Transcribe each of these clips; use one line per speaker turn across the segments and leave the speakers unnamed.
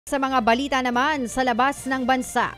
Sa mga balita naman sa labas ng bansa.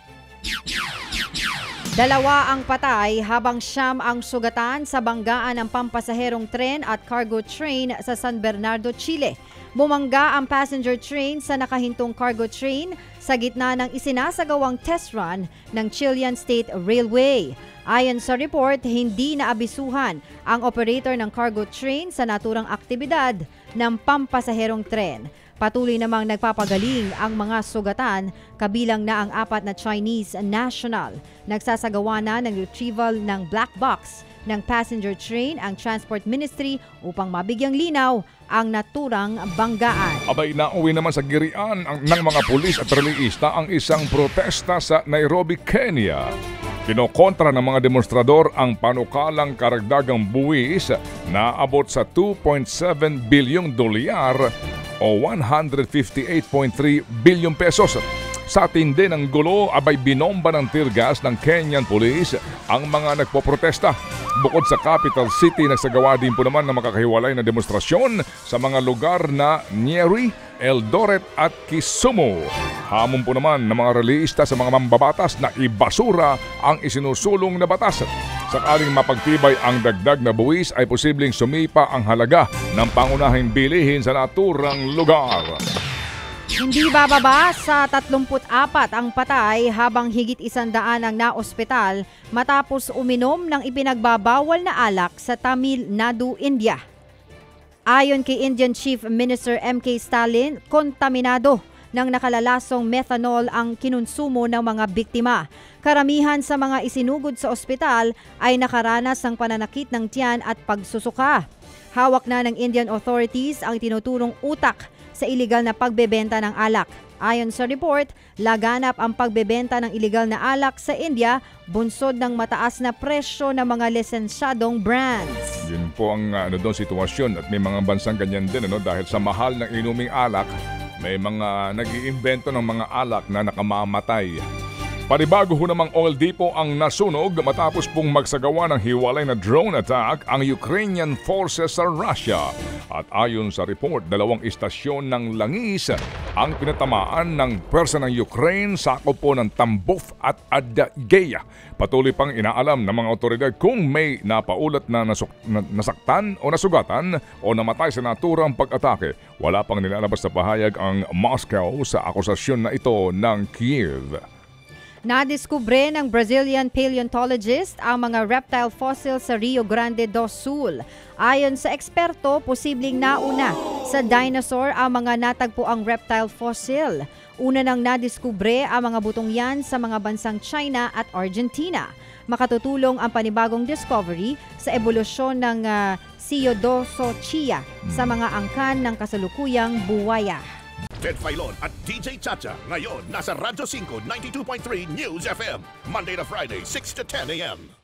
2 ang patay habang 9 ang sugatan sa banggaan ng pampasaherong tren at cargo train sa San Bernardo, Chile. Bumangga ang passenger train sa nakahintong cargo train sa gitna ng isinasagawang test run ng Chilean State Railway. Ayon sa report, hindi naabisuhan ang operator ng cargo train sa naturang aktibidad ng pampasaherong tren. Patuloy namang nagpapagaling ang mga sugatan, kabilang na ang 4 na Chinese national. Nagsasagawa na ng retrieval ng black box ng passenger train ang Transport Ministry upang mabigyang linaw ang naturang banggaan.
Abay, nauwi naman sa girian ng mga pulis at relihista ang isang protesta sa Nairobi, Kenya. Kinokontra ng mga demonstrador ang panukalang karagdagang buwis na abot sa 2.7 bilyong dolyar o 158.3 bilyong pesos. Sa tindi ng gulo, abay binomba ng tear gas ng Kenyan Police ang mga nagpoprotesta. Bukod sa capital city, nagsagawa din po naman ng makakahiwalay na demonstrasyon sa mga lugar na Nyeri, Eldoret at Kisumu. Hamon po naman ng mga relihista sa mga mambabatas na ibasura ang isinusulong na batas. Sakaling mapagtibay ang dagdag na buwis ay posibleng sumipa ang halaga ng pangunahing bilihin sa naturang lugar.
Hindi bababa sa 34 ang patay habang higit 100 ang naospital matapos uminom ng ipinagbabawal na alak sa Tamil Nadu, India. Ayon kay Indian Chief Minister M.K. Stalin, kontaminado ng nakalalasong methanol ang kinonsumo ng mga biktima. Karamihan sa mga isinugod sa ospital ay nakaranas ng pananakit ng tiyan at pagsusuka. Hawak na ng Indian authorities ang tinuturong utak sa iligal na pagbebenta ng alak. Ayon sa report, laganap ang pagbebenta ng iligal na alak sa India, bunsod ng mataas na presyo ng mga lisensyadong brands.
Yun po ang sitwasyon at may mga bansang ganyan din dahil sa mahal ng inuming alak, may mga nag-iimbento ng mga alak na nakamamatay. Panibago ho namang oil depot ang nasunog matapos pong magsagawa ng hiwalay na drone attack ang Ukrainian forces sa Russia. At ayon sa report, 2 istasyon ng langis ang pinatamaan ng pwersa ng Ukraine sa sakop po ng Tambov at Adygea. Patuloy pang inaalam ng mga otoridad kung may napaulat na nasaktan o nasugatan o namatay sa naturang pag-atake. Wala pang nilalabas na pahayag ang Moscow sa akusasyon na ito ng Kiev.
Nadiskubre ng Brazilian paleontologist ang mga reptile fossil sa Rio Grande do Sul. Ayon sa eksperto, posibleng nauna sa dinosaur ang mga natagpuang reptile fossil. Una nang nadiskubre ang mga butong yan sa mga bansang China at Argentina. Makatutulong ang panibagong discovery sa ebolusyon ng Pseudotsuchia sa mga angkan ng kasalukuyang buwaya.
Ted Filon at DJ Chacha ngayon nasa Radyo 5 92.3 News FM Monday to Friday 6 to 10 a.m.